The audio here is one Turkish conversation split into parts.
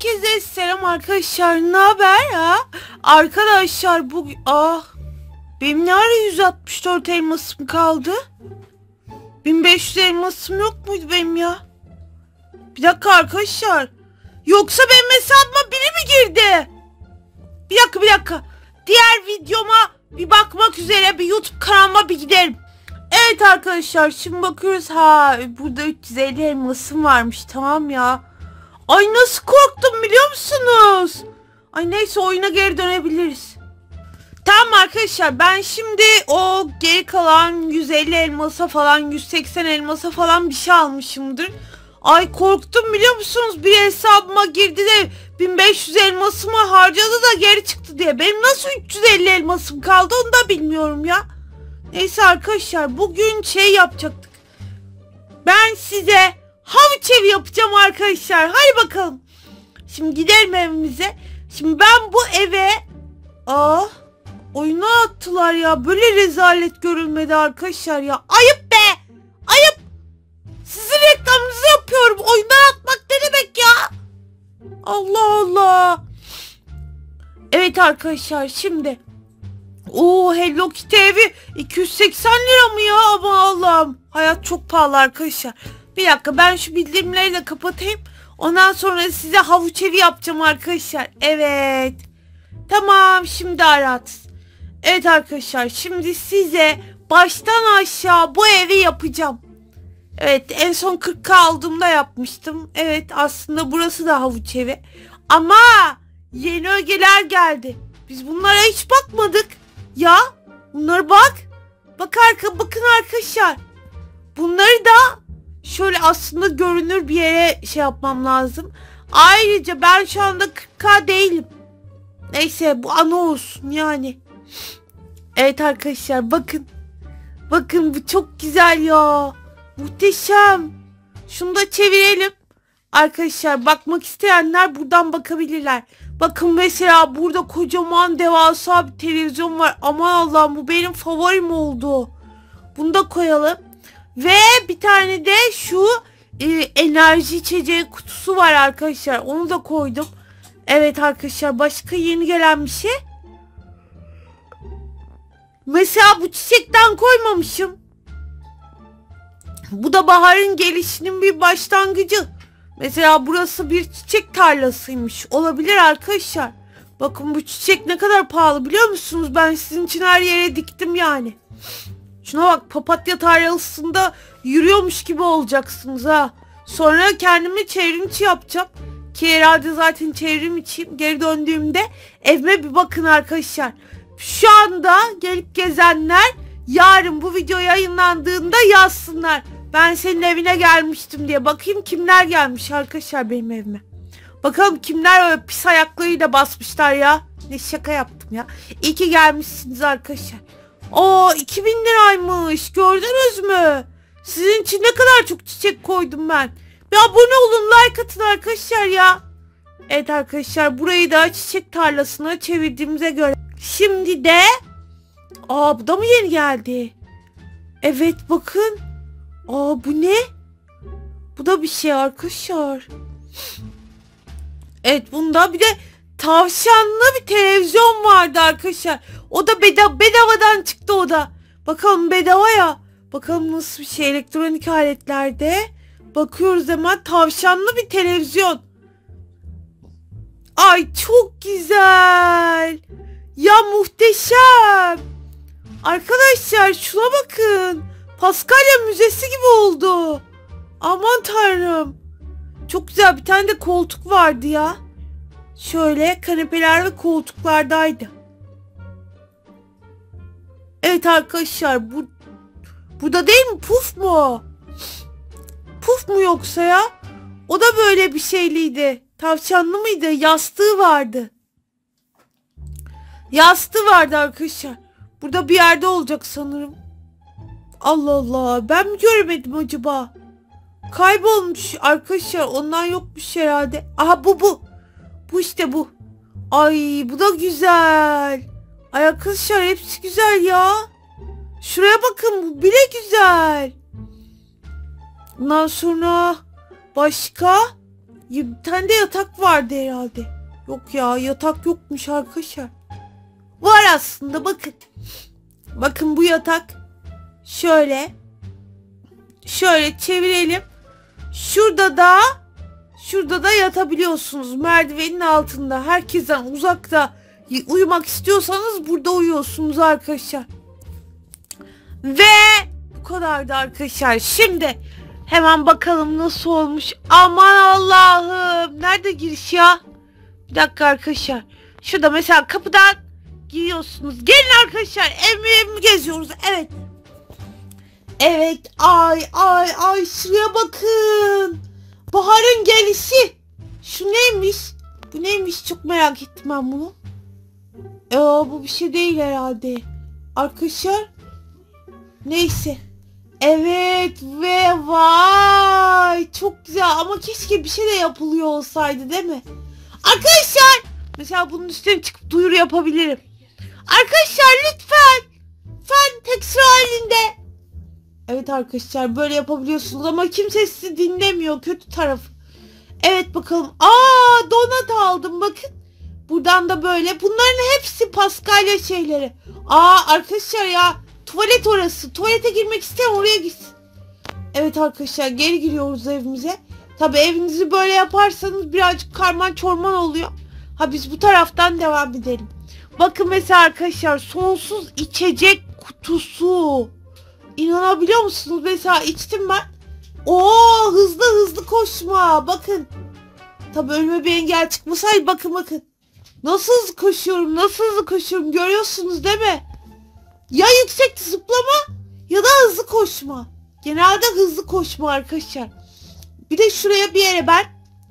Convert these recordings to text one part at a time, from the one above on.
Herkese selam arkadaşlar. Ne haber ha? Arkadaşlar bugün benim ne ara 164 elmasım kaldı? 1500 elmasım yok muydu benim ya? Bir dakika arkadaşlar. Yoksa benim hesabıma biri mi girdi? Bir dakika. Diğer videoma bir bakmak üzere bir YouTube kanalıma bir giderim. Evet arkadaşlar, şimdi bakıyoruz. Burada 350 elmasım varmış, tamam ya. Ay nasıl korktum biliyor musunuz? Ay neyse, oyuna geri dönebiliriz. Tamam arkadaşlar, ben şimdi o geri kalan 150 elmasa falan 180 elmasa falan bir şey almışımdır. Ay korktum biliyor musunuz? Bir hesabıma girdi de 1500 elmasımı harcadı da geri çıktı diye. Benim nasıl 350 elmasım kaldı onu da bilmiyorum ya. Neyse arkadaşlar, bugün şey yapacaktık. Ben size havuç evi yapacağım arkadaşlar. Hadi bakalım. Şimdi gidelim evimize. Şimdi ben bu eve oyuna attılar ya. Böyle rezalet görülmedi arkadaşlar ya. Ayıp be. Ayıp. Sizin reklamınızı yapıyorum. Oyundan atmak ne demek ya? Allah Allah. Evet arkadaşlar, şimdi Hello Kitty evi 280 lira mı ya? Aman Allah'ım. Hayat çok pahalı arkadaşlar. Bir dakika, ben şu bildirimleri de kapatayım. Ondan sonra size havuç evi yapacağım arkadaşlar. Evet. Tamam, şimdi rahatız. Evet arkadaşlar, şimdi size baştan aşağı bu evi yapacağım. Evet, en son 40K aldığımda yapmıştım. Evet, aslında burası da havuç evi. Ama yeni ögeler geldi. Biz bunlara hiç bakmadık. Ya bunlara bak. Bakın arkadaşlar. Bunları da şöyle aslında görünür bir yere şey yapmam lazım. Ayrıca ben şu anda 40K değilim. Neyse, bu ana olsun yani. Evet arkadaşlar, bakın. Bakın, bu çok güzel ya. Muhteşem. Şunu da çevirelim. Arkadaşlar, bakmak isteyenler buradan bakabilirler. Bakın mesela burada kocaman devasa bir televizyon var. Aman Allah'ım, bu benim favorim oldu. Bunu da koyalım. Ve bir tane de şu enerji içeceği kutusu var arkadaşlar. Onu da koydum. Evet arkadaşlar, başka yeni gelen bir şey. Mesela bu çiçekten koymamışım. Bu da baharın gelişinin bir başlangıcı. Mesela burası bir çiçek tarlasıymış. Olabilir arkadaşlar. Bakın bu çiçek ne kadar pahalı biliyor musunuz? Ben sizin için her yere diktim yani. Şuna bak, papatya tarlasında yürüyormuş gibi olacaksınız ha. Sonra kendimi çevrimçi yapacağım. Ki herhalde zaten çevrim içiyim. Geri döndüğümde evime bir bakın arkadaşlar. Şu anda gelip gezenler yarın bu video yayınlandığında yazsınlar. Ben senin evine gelmiştim diye. Bakayım kimler gelmiş arkadaşlar benim evime. Bakalım kimler öyle pis ayaklarıyla basmışlar ya. Ne şaka yaptım ya. İyi ki gelmişsiniz arkadaşlar. 2000 liraymış. Gördünüz mü? Sizin için ne kadar çok çiçek koydum ben. Bir abone olun, like atın arkadaşlar ya. Evet arkadaşlar, burayı da çiçek tarlasına çevirdiğimize göre. Şimdi de bu da mı yeni geldi? Evet bakın. Bu ne? Bu da bir şey arkadaşlar. Evet, bunda bir de tavşanlı bir televizyon vardı arkadaşlar. O da bedavadan çıktı o da. Bakalım, bedava ya. Bakalım nasıl bir şey elektronik aletlerde. Bakıyoruz hemen, tavşanlı bir televizyon. Ay çok güzel. Ya muhteşem. Arkadaşlar şuna bakın. Paskalya Müzesi gibi oldu. Aman tanrım. Çok güzel, bir tane de koltuk vardı ya. Şöyle kanepeler ve koltuklardaydı. Evet arkadaşlar, burada değil mi? Puf mu? Puf mu yoksa ya? O da böyle bir şeyliydi. Tavşanlı mıydı? Yastığı vardı. Yastığı vardı arkadaşlar. Burada bir yerde olacak sanırım. Allah Allah, ben mi göremedim acaba? Kaybolmuş arkadaşlar, ondan yokmuş herhalde. Aha bu. Bu işte bu. Ay bu da güzel. Ay arkadaşlar, hepsi güzel ya. Şuraya bakın, bu bile güzel. Ondan sonra başka Bir tane de yatak vardı herhalde. Yok ya, yatak yokmuş arkadaşlar. Var aslında, bakın. Bakın bu yatak. Şöyle çevirelim. Şurada da yatabiliyorsunuz. Merdivenin altında. Herkesten uzakta uyumak istiyorsanız burada uyuyorsunuz arkadaşlar. Ve bu kadardı arkadaşlar. Şimdi hemen bakalım nasıl olmuş. Aman Allah'ım. Nerede giriş ya? Bir dakika arkadaşlar. Şurada mesela kapıdan giriyorsunuz. Gelin arkadaşlar. Evimi geziyoruz. Evet. Evet. Ay. Şuraya bakın. Baharın gelişi. Şu neymiş? Bu neymiş? Çok merak ettim ben bunu. Bu bir şey değil herhalde. Arkadaşlar. Neyse. Evet ve vay. Çok güzel ama keşke bir şey de yapılıyor olsaydı değil mi? Arkadaşlar. Mesela bunun üstüne çıkıp duyuru yapabilirim. Arkadaşlar lütfen. Tekstil halinde. Evet arkadaşlar böyle yapabiliyorsunuz ama kimse sizi dinlemiyor, kötü tarafı. Evet bakalım. Donat aldım bakın. Buradan da böyle. Bunların hepsi Paskalya şeyleri. Arkadaşlar ya tuvalet orası. Tuvalete girmek isteyen oraya gitsin. Evet arkadaşlar geri giriyoruz evimize. Tabi evinizi böyle yaparsanız birazcık karman çorman oluyor. Biz bu taraftan devam edelim. Bakın mesela arkadaşlar sonsuz içecek kutusu. İnanabiliyor musunuz? Mesela içtim ben. Hızlı koşma. Bakın. Tabii önüme bir engel çıkmasaydı bakın. Nasıl hızlı koşuyorum. Görüyorsunuz değil mi? Ya yüksek zıplama ya da hızlı koşma. Genelde hızlı koşma arkadaşlar. Bir de şuraya bir yere ben.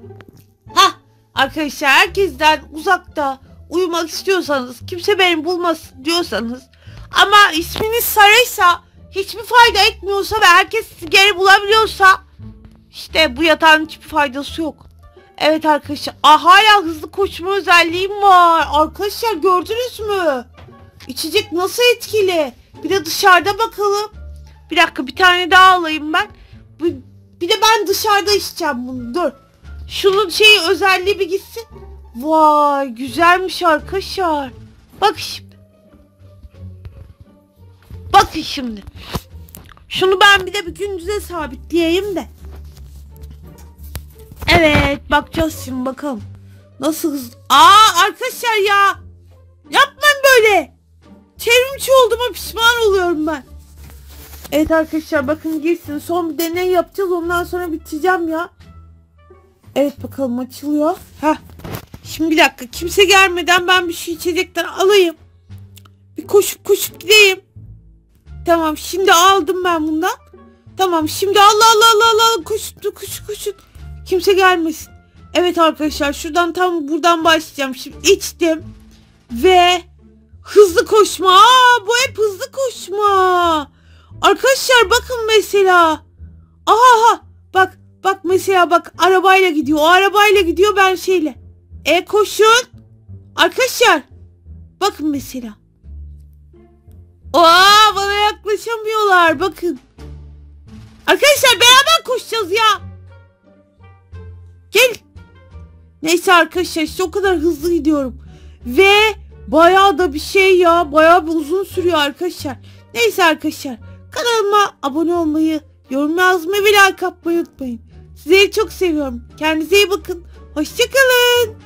Arkadaşlar herkesten uzakta uyumak istiyorsanız, kimse beni bulmasın diyorsanız ama isminiz Saraysa, hiçbir fayda etmiyorsa ve herkes sizi geri bulabiliyorsa işte bu yatağın hiçbir faydası yok. Evet arkadaşlar. Hala hızlı koşma özelliğim var. Arkadaşlar gördünüz mü? İçecek nasıl etkili? Bir de dışarıda bakalım. Bir dakika bir tane daha alayım ben. Bir de ben dışarıda içeceğim bunu. Dur. Şunun özelliği bir gitsin. Vay güzelmiş arkadaşlar. Bakın şimdi. Şunu ben bir de bir gündüze sabitleyeyim de. Evet bakacağız şimdi bakalım. Nasıl hızlı. Arkadaşlar ya. Yapmayın böyle. Çevrimiçi olduğuma pişman oluyorum ben. Evet arkadaşlar bakın girsin. Son bir deney yapacağız. Ondan sonra bitireceğim ya. Evet bakalım açılıyor. Şimdi bir dakika. Kimse gelmeden ben bir şey içecekten alayım. Bir koşup gideyim. Tamam şimdi aldım ben bundan. Tamam şimdi Allah koşun. Kimse gelmesin. Evet arkadaşlar şuradan tam buradan başlayacağım. Şimdi içtim. Ve hızlı koşma. Bu hep hızlı koşma. Arkadaşlar bakın mesela. Bak mesela arabayla gidiyor. O arabayla gidiyor ben şeyle. Koşun. Arkadaşlar. Bakın mesela. Bana yaklaşamıyorlar. Bakın. Arkadaşlar beraber koşacağız ya. Gel. Neyse arkadaşlar işte o kadar hızlı gidiyorum. Ve bayağı da bir şey ya. Bayağı bir uzun sürüyor arkadaşlar. Neyse arkadaşlar. Kanalıma abone olmayı, yorum yazmayı ve like atmayı unutmayın. Sizleri çok seviyorum. Kendinize iyi bakın. Hoşçakalın.